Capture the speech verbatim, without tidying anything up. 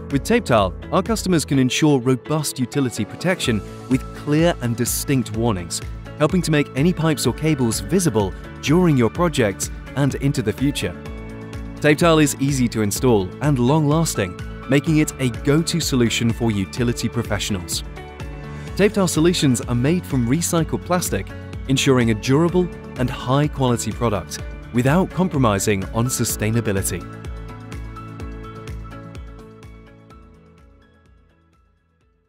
With Tapetile, our customers can ensure robust utility protection with clear and distinct warnings, helping to make any pipes or cables visible during your projects and into the future. Tapetile is easy to install and long-lasting, making it a go-to solution for utility professionals. Tapetile solutions are made from recycled plastic, ensuring a durable and high-quality product without compromising on sustainability.